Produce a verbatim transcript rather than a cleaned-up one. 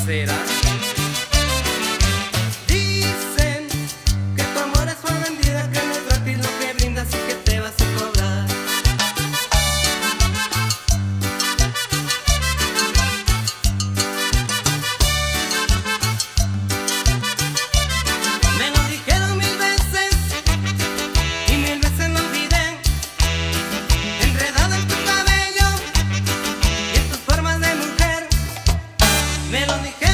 será? Dicen que tu amor es una mentira, que no es gratis lo que brindas y que te vas a cobrar. Me lo dijeron mil veces y mil veces lo olvidé, enredado en tu cabello y en tus formas de mujer. Me lo dijeron